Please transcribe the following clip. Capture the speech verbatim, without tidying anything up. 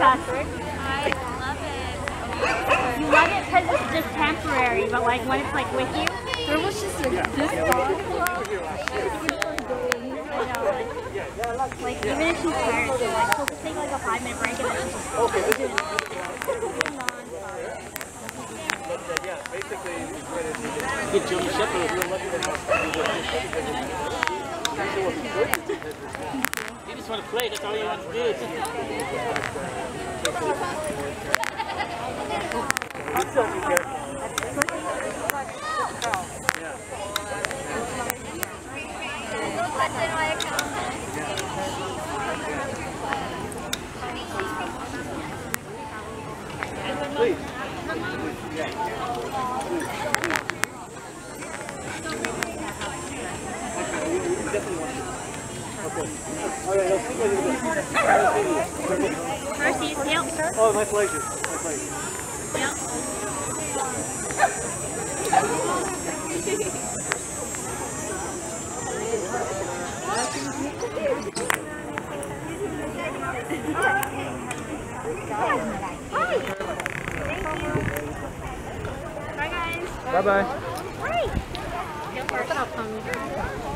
us. I love it. You love it because it's just temporary, but like when it's like with you, There was just like this long. I know, like, like even if she's tired, she'll like she'll take like a five minute break and then she'll just okay, this is yeah, basically, get Jimmy Shepherd. You just want to play, that's all you want to do. Please. Mercy, yep. Oh, my pleasure. My pleasure. Yep. Bye guys. Bye bye. Hi. Go first.